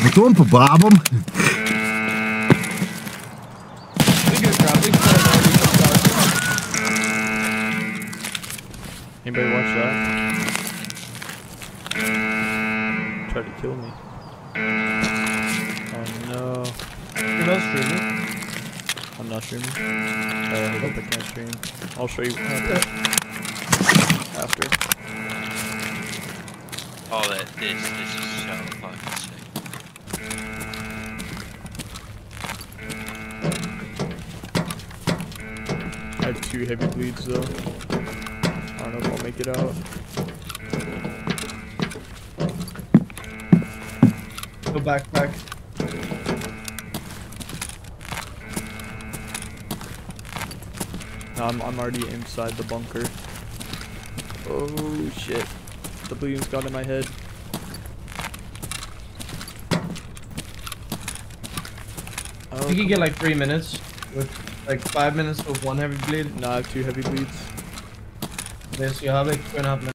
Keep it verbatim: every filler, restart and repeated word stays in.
Wat doen we, Babam? Anybody watch that? Try to kill me. Oh no. You're not streaming? I'm not streaming. Uh, I hope I can't stream. I'll show you after. after. Oh, that this this is so fucking sick. I have two heavy bleeds though. I don't know if I'll make it out. Go back, back. No, I'm, I'm already inside the bunker. Oh shit. The bleeding's got in my head. Oh, You can get like three minutes with like five minutes with one heavy bleed. No, I have two heavy bleeds. Okay, so you have like two and a half minutes.